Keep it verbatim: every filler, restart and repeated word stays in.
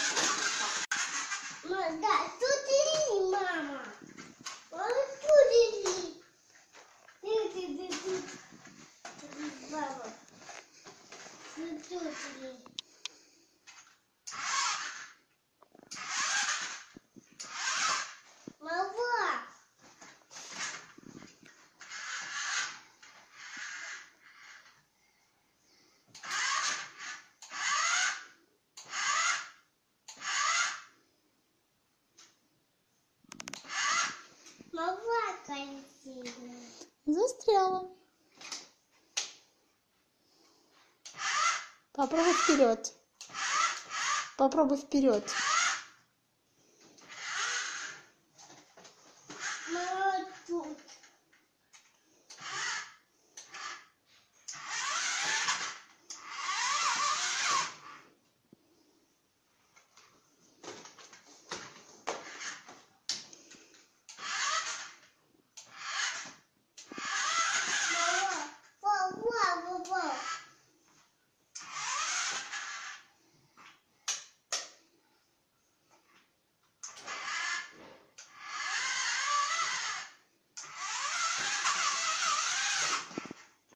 Мама, да, тут и мама. Вот тут и ты, ты, ты, ты. Мама. Тут и. Мама. Мама красивая. Застряла. Попробуй вперед. Попробуй вперед.